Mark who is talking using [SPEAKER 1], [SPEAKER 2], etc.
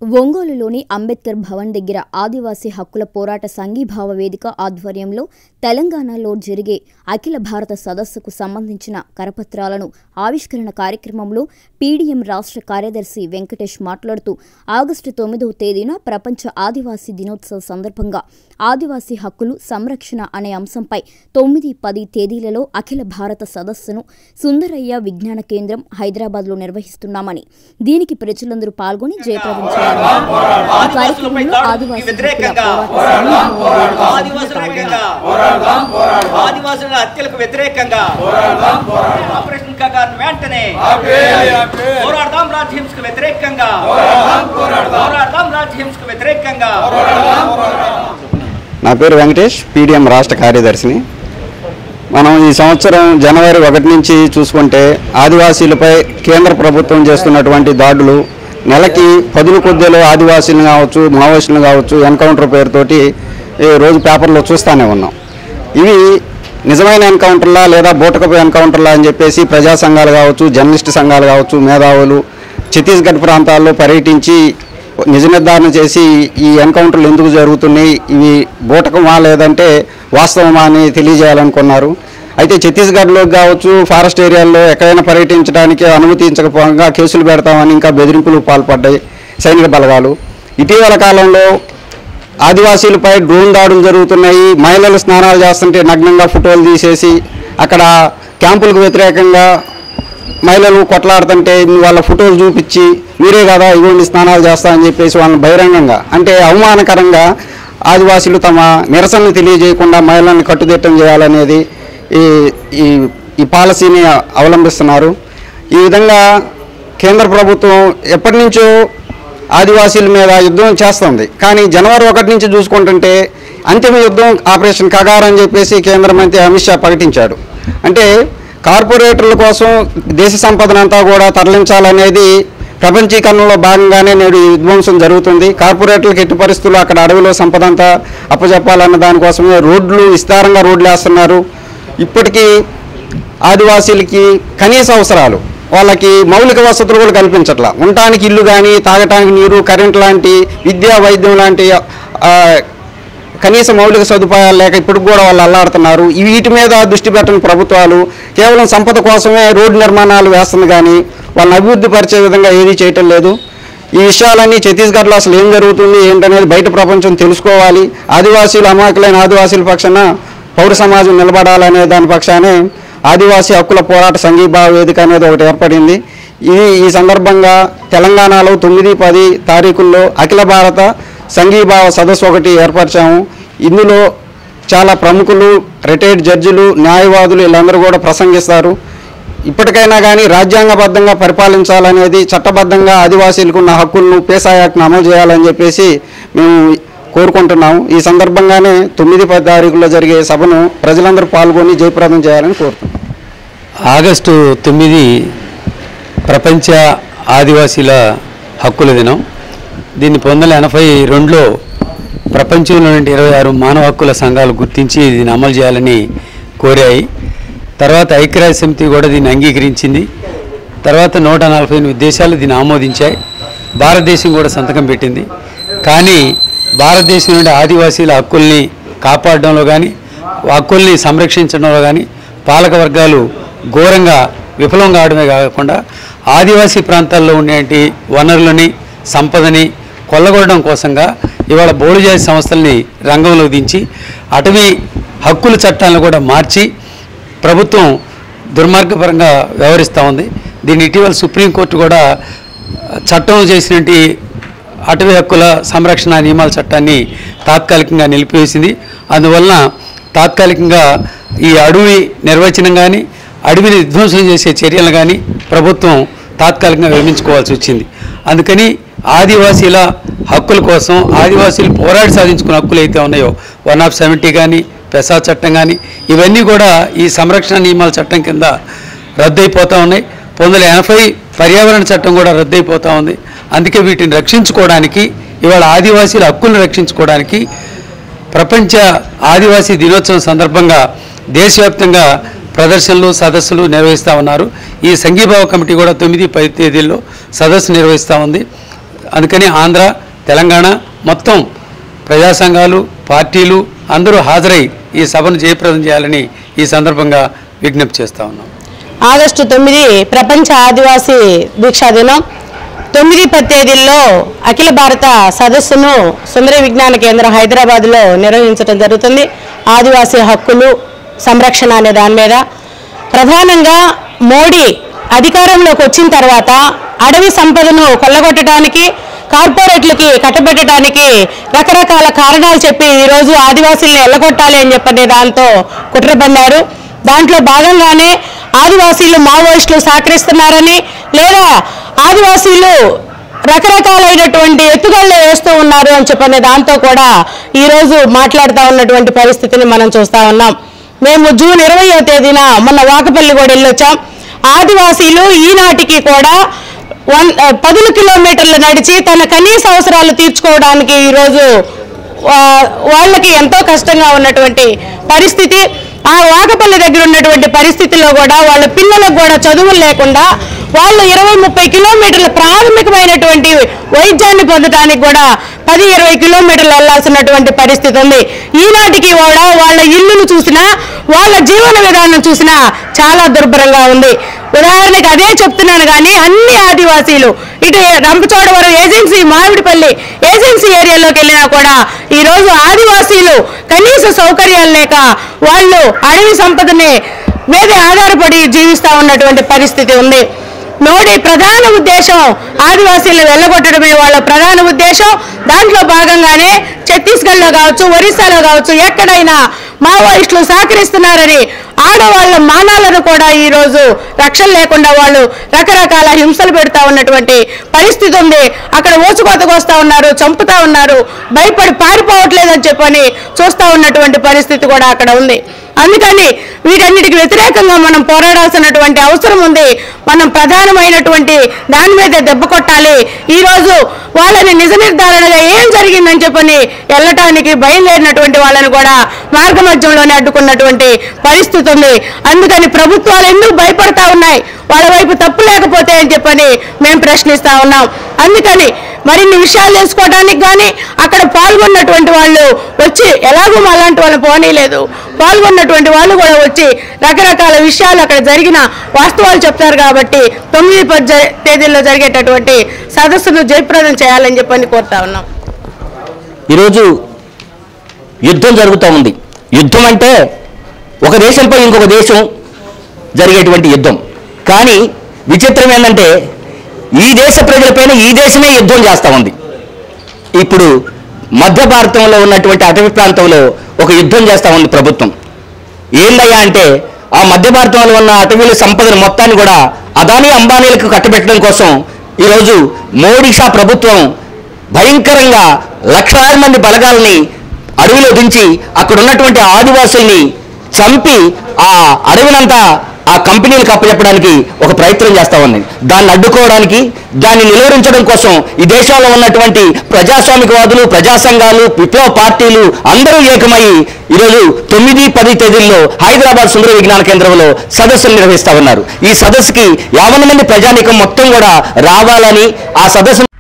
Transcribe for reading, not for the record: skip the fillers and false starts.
[SPEAKER 1] ఒంగోలులోని అంబేద్కర్ భవన్ దగ్గర ఆదివాసీ హక్కుల పోరాట సంఘీభావ వేదిక ఆధ్వర్యంలో తెలంగాణలో జరిగే అఖిల భారత సదస్సుకు సంబంధించిన కరపత్రాలను ఆవిష్కరణ కార్యక్రమంలో పీడీఎం రాష్ట్ర కార్యదర్శి వెంకటేష్ మాట్లాడుతూ ఆగస్టు 9వ తేదీన ప్రపంచ ఆదివాసీ దినోత్సవ సందర్భంగా ఆదివాసీ హక్కులు సంరక్షణ అనే అంశంపై 9-10 తేదీలలో అఖిల భారత సదస్సును సుందరయ్య విజ్ఞాన కేంద్రం హైదరాబాద్లో నిర్వహిస్తున్నామని, దీనికి ప్రజలందరూ పాల్గొని జయప్రదం చేయాలి.
[SPEAKER 2] ఆదివాసుల హత్యలకు వ్యతిరేకంగా ఆపరేషన్ కగార్ వెంటనే పోరాడదాం, రాజ్యహింసకు వ్యతిరేకంగా పోరాడదాం, రాజ్యహింసకు వ్యతిరేకంగా.
[SPEAKER 3] నా పేరు వెంకటేష్, పీడీఎం రాష్ట్ర కార్యదర్శిని. మనం ఈ సంవత్సరం జనవరి 1 నుంచి చూసుకుంటే ఆదివాసీలపై కేంద్ర ప్రభుత్వం చేస్తున్నటువంటి దాడులు, నెలకి 10 కొద్దిలో ఆదివాసీలు కావచ్చు, మావోయిస్టులు కావచ్చు, ఎన్కౌంటర్ పేరుతోటి రోజు పేపర్లో చూస్తూనే ఉన్నాం. ఇవి నిజమైన ఎన్కౌంటర్లా లేదా బూటకపు ఎన్కౌంటర్లా అని చెప్పేసి ప్రజా సంఘాలు కావచ్చు, జర్నలిస్ట్ సంఘాలు కావచ్చు, మేధావులు ఛత్తీస్గఢ్ ప్రాంతాల్లో పర్యటించి నిజ నిర్ధారణ చేసి ఈ ఎన్కౌంటర్లు ఎందుకు జరుగుతున్నాయి, ఇవి బూటకమా లేదంటే వాస్తవమా అని తెలియజేయాలనుకున్నారు. అయితే ఛత్తీస్గఢ్లో కావచ్చు, ఫారెస్ట్ ఏరియాల్లో ఎక్కడైనా పర్యటించడానికి అనుమతించకపోగా కేసులు పెడతామని ఇంకా బెదిరింపులకు పాల్పడ్డాయి సైనిక బలగాలు. ఇటీవల కాలంలో ఆదివాసీలపై డ్రోన్ దాడులు జరుగుతున్నాయి. మహిళలు స్నానాలు చేస్తుంటే నగ్నంగా ఫోటోలు తీసేసి అక్కడ క్యాంపులకు వ్యతిరేకంగా మహిళలు కొట్లాడుతుంటే వాళ్ళ ఫోటోలు చూపించి మీరే కదా ఇవ్వండి స్నానాలు చేస్తామని చెప్పేసి వాళ్ళని బహిరంగంగా, అంటే అవమానకరంగా ఆదివాసీలు తమ నిరసనను తెలియజేయకుండా మహిళలను కట్టుదిట్టం చేయాలనేది ఈ పాలసీని అవలంబిస్తున్నారు. ఈ విధంగా కేంద్ర ప్రభుత్వం ఎప్పటి నుంచో ఆదివాసీల మీద యుద్ధం చేస్తుంది. కానీ జనవరి 1 నుంచి చూసుకుంటుంటే అంతిమ యుద్ధం ఆపరేషన్ కగార్ అని చెప్పేసి కేంద్ర మంత్రి అమిత్ షా ప్రకటించాడు. అంటే కార్పొరేటర్ల కోసం దేశ సంపదనంతా కూడా తరలించాలనేది ప్రపంచీకరణలో భాగంగానే నేడు ఈ విధ్వంసం జరుగుతుంది. కార్పొరేటర్లకు ఎట్టి పరిస్థితుల్లో అక్కడ అడవిలో సంపద అంతా అప్పచెప్పాలన్న దానికోసమే విస్తారంగా రోడ్లు వేస్తున్నారు. ఇప్పటికీ ఆదివాసీలకి కనీస అవసరాలు, వాళ్ళకి మౌలిక వసతులు కూడా కల్పించట్లా. ఉండటానికి ఇల్లు కానీ, తాగటానికి నీరు, కరెంట్ లాంటి, విద్యా వైద్యం లాంటి కనీస మౌలిక సదుపాయాలు లేక ఇప్పటికి కూడా వాళ్ళు అల్లాడుతున్నారు. వీటి మీద దృష్టి పెట్టని ప్రభుత్వాలు కేవలం సంపద కోసమే రోడ్డు నిర్మాణాలు వేస్తుంది కానీ వాళ్ళని అభివృద్ధి పరిచే విధంగా ఏదీ చేయటం లేదు. ఈ విషయాలన్నీ ఛత్తీస్గఢ్లో అసలు ఏం జరుగుతుంది ఏంటనేది బయట ప్రపంచం తెలుసుకోవాలి. ఆదివాసీలు, అమాయకులైన ఆదివాసీల పక్షాన పౌర సమాజం నిలబడాలనే దాని పక్షానే ఆదివాసీ హక్కుల పోరాట సంఘీభావ వేదిక అనేది ఒకటి ఏర్పడింది. ఈ సందర్భంగా తెలంగాణలో 9-10 తారీఖుల్లో అఖిల భారత సంఘీభావ సదస్సు ఒకటి ఏర్పరిచాము. ఇందులో చాలా ప్రముఖులు, రిటైర్డ్ జడ్జిలు, న్యాయవాదులు వీళ్ళందరూ కూడా ప్రసంగిస్తారు. ఇప్పటికైనా కానీ రాజ్యాంగబద్ధంగా పరిపాలించాలనేది, చట్టబద్ధంగా ఆదివాసీలకు ఉన్న హక్కులను, పేసా యాక్ట్ను అమలు చేయాలని చెప్పేసి మేము కోరుకుంటున్నాము. ఈ సందర్భంగానే 9-10 తారీఖుల్లో జరిగే సభను ప్రజలందరూ పాల్గొని జయప్రదం చేయాలని కోరుతున్నాం.
[SPEAKER 4] ఆగస్టు 9 ప్రపంచ ఆదివాసీల హక్కుల దినం. దీన్ని 1982లో ప్రపంచంలోని 26 మానవ హక్కుల సంఘాలు గుర్తించి దీన్ని అమలు చేయాలని కోరాయి. తర్వాత ఐక్యరాజ్య సమితి కూడా దీన్ని అంగీకరించింది. తర్వాత 148 దేశాలు దీన్ని ఆమోదించాయి. భారతదేశం కూడా సంతకం పెట్టింది. కానీ భారతదేశం నుండి ఆదివాసీల హక్కుల్ని కాపాడడంలో కానీ, హక్కుల్ని సంరక్షించడంలో కానీ పాలక వర్గాలు ఘోరంగా విఫలం కావడమే కాకుండా ఆదివాసీ ప్రాంతాల్లో ఉండేటి వనరులని, సంపదని కొల్లగొట్టడం కోసంగా ఇవాళ బోడుజాతి సంస్థల్ని రంగంలో దించి అటవీ హక్కుల చట్టాలను కూడా మార్చి ప్రభుత్వం దుర్మార్గపరంగా వ్యవహరిస్తూ ఉంది. దీన్ని ఇటీవల సుప్రీంకోర్టు కూడా చట్టం చేసినట్టు అటవీ హక్కుల సంరక్షణ నియమాల చట్టాన్ని తాత్కాలికంగా నిలిపివేసింది. అందువలన తాత్కాలికంగా ఈ అడవి నిర్వచనం కానీ, అడవిని విధ్వంసం చేసే చర్యలు కానీ ప్రభుత్వం తాత్కాలికంగా విరమించుకోవాల్సి వచ్చింది. అందుకని ఆదివాసీల హక్కుల కోసం, ఆదివాసీలు పోరాడి సాధించుకున్న హక్కులు అయితే ఉన్నాయో 170 కానీ, పెసా చట్టం కానీ, ఇవన్నీ కూడా ఈ సంరక్షణ నియమాల చట్టం కింద రద్దయిపోతూ ఉన్నాయి. 1980 పర్యావరణ చట్టం కూడా రద్దయిపోతూ ఉంది. అందుకే వీటిని రక్షించుకోవడానికి, ఇవాళ ఆదివాసీల హక్కులను రక్షించుకోవడానికి ప్రపంచ ఆదివాసీ దినోత్సవం సందర్భంగా దేశవ్యాప్తంగా ప్రదర్శనలు, సదస్సులు నిర్వహిస్తూ ఉన్నారు. ఈ సంఘీభావ కమిటీ కూడా 9-10 తేదీల్లో సదస్సు నిర్వహిస్తూ ఉంది. అందుకని ఆంధ్ర తెలంగాణ మొత్తం ప్రజా సంఘాలు పార్టీలు అందరూ హాజరై ఈ సభను జయప్రదం చేయాలని ఈ సందర్భంగా విజ్ఞప్తి చేస్తా ఉన్నాం.
[SPEAKER 5] ఆగస్టు 9 ప్రపంచ ఆదివాసీ దీక్షా దినం. 9-10 తేదీల్లో అఖిల భారత సదస్సును సుందర విజ్ఞాన కేంద్రం హైదరాబాద్లో నిర్వహించడం జరుగుతుంది. ఆదివాసీ హక్కులు సంరక్షణ అనే దాని మీద ప్రధానంగా మోడీ అధికారంలోకి వచ్చిన తర్వాత అడవి సంపదను కొల్లగొట్టడానికి కార్పొరేట్లకి కట్టబెట్టడానికి రకరకాల కారణాలు చెప్పి ఈరోజు ఆదివాసీలను ఎల్లగొట్టాలి అని చెప్పనే దాంతో కుట్రపన్నారు. దాంట్లో భాగంగానే ఆదివాసీలు మావోయిస్టులు సహకరిస్తున్నారని లేదా ఆదివాసీలు రకరకాలైనటువంటి ఎత్తుగళ్ళు వేస్తూ ఉన్నారు అని చెప్పనే దాంతో కూడా ఈరోజు మాట్లాడుతూ ఉన్నటువంటి పరిస్థితిని మనం చూస్తూ ఉన్నాం. మేము జూన్ 20వ తేదీన మొన్న వాకపల్లి కూడా వెళ్ళొచ్చాం. ఆదివాసీలు ఈనాటికి కూడా 10 కిలోమీటర్లు నడిచి తన కనీస అవసరాలు తీర్చుకోవడానికి ఈరోజు వాళ్ళకి ఎంతో కష్టంగా ఉన్నటువంటి పరిస్థితి. ఆ వాకపల్లి దగ్గర ఉన్నటువంటి పరిస్థితుల్లో కూడా వాళ్ళ పిల్లలకు కూడా చదువులు లేకుండా వాళ్ళు 20-30 కిలోమీటర్ల ప్రాథమికమైనటువంటి వైద్యాన్ని పొందడానికి కూడా 10-20 కిలోమీటర్లు వెళ్లాల్సినటువంటి పరిస్థితి ఉంది. ఈనాటికి కూడా వాళ్ళ ఇల్లును చూసినా వాళ్ళ జీవన విధానం చూసినా చాలా దుర్భరంగా ఉంది. ఉదాహరణకి అదే చెప్తున్నాను కానీ అన్ని ఆదివాసీలు ఇటు రంపచోడవరం ఏజెన్సీ మామిడిపల్లి ఏజెన్సీ ఏరియాలోకి వెళ్ళినా కూడా ఈరోజు ఆదివాసీలు కనీస సౌకర్యాలు లేక వాళ్ళు అడవి సంపదని మీదే ఆధారపడి జీవిస్తూ ఉన్నటువంటి పరిస్థితి ఉంది. మోడీ ప్రధాన ఉద్దేశం ఆదివాసీలను వెళ్ళగొట్టడమే వాళ్ళ ప్రధాన ఉద్దేశం. దాంట్లో భాగంగానే ఛత్తీస్గఢ్లో కావచ్చు, ఒరిస్సాలో కావచ్చు ఎక్కడైనా మావోయిస్టులు సహకరిస్తున్నారని ఆడవాళ్ళ మానాలను కూడా ఈరోజు రక్షణ లేకుండా వాళ్ళు రకరకాల హింసలు పెడతా ఉన్నటువంటి పరిస్థితి ఉంది. అక్కడ ఊచుకోతకు వస్తూ ఉన్నారు, చంపుతా ఉన్నారు, భయపడి పారిపోవట్లేదని చెప్పని చూస్తూ ఉన్నటువంటి పరిస్థితి కూడా అక్కడ ఉంది. అందుకని వీటన్నిటికి వ్యతిరేకంగా మనం పోరాడాల్సినటువంటి అవసరం ఉంది. మనం ప్రధానమైనటువంటి దాని మీద దెబ్బ కొట్టాలి. ఈరోజు వాళ్ళని నిజ నిర్ధారణగా ఏం జరిగిందని చెప్పని వెళ్ళటానికి బయలుదేరినటువంటి వాళ్ళని కూడా మార్గ మధ్యంలోనే అడ్డుకున్నటువంటి పరిస్థితి ఉంది. అందుకని ప్రభుత్వాలు ఎందుకు భయపడతా ఉన్నాయి, వాళ్ళ వైపు తప్పు లేకపోతే అని చెప్పని మేము ప్రశ్నిస్తా ఉన్నాం. అందుకని మరిన్ని విషయాలు తెలుసుకోవడానికి కానీ అక్కడ పాల్గొన్నటువంటి వాళ్ళు వచ్చి ఎలాగో అలాంటి వాళ్ళు పోనీలేదు, పాల్గొన్నటువంటి వాళ్ళు కూడా వచ్చి రకరకాల విషయాలు అక్కడ జరిగిన వాస్తవాలు చెప్తారు. కాబట్టి 9-10 తేదీల్లో జరిగేటటువంటి సదస్సును జయప్రదం చేయాలని చెప్పని కోరుతా ఉన్నాం.
[SPEAKER 6] ఈరోజు యుద్ధం జరుగుతూ ఉంది. యుద్ధం అంటే ఒక దేశంపై ఇంకొక దేశం జరిగేటువంటి యుద్ధం. కానీ విచిత్రం ఏంటంటే ఈ దేశ ప్రజలపైన ఈ దేశమే యుద్ధం చేస్తూ ఉంది. ఇప్పుడు మధ్య భారతంలో ఉన్నటువంటి అటవీ ప్రాంతంలో ఒక యుద్ధం చేస్తూ ఉంది ప్రభుత్వం. ఏందయ్యా అంటే ఆ మధ్య భారతంలో ఉన్న అటవీల సంపదను మొత్తాన్ని కూడా అదానీ అంబానీలకు కట్టబెట్టడం కోసం ఈరోజు మోడీ షా ప్రభుత్వం భయంకరంగా లక్షలాది మంది బలగాలని అడవిలో దించి అక్కడ ఉన్నటువంటి ఆదివాసుల్ని చంపి ఆ అడవినంతా ఆ కంపెనీలకు అప్పచెప్పడానికి ఒక ప్రయత్నం చేస్తూ ఉంది. దాన్ని అడ్డుకోవడానికి, దాన్ని నిలువరించడం కోసం ఈ దేశంలో ఉన్నటువంటి ప్రజాస్వామికవాదులు, ప్రజా సంఘాలు, విప్లవ పార్టీలు అందరూ ఏకమై ఈరోజు 9-10 తేదీల్లో హైదరాబాద్ సుందర విజ్ఞాన కేంద్రంలో సదస్సులు నిర్వహిస్తూ ఉన్నారు. ఈ సదస్సుకి 50 మంది ప్రజానీకం మొత్తం కూడా రావాలని ఆ సదస్సు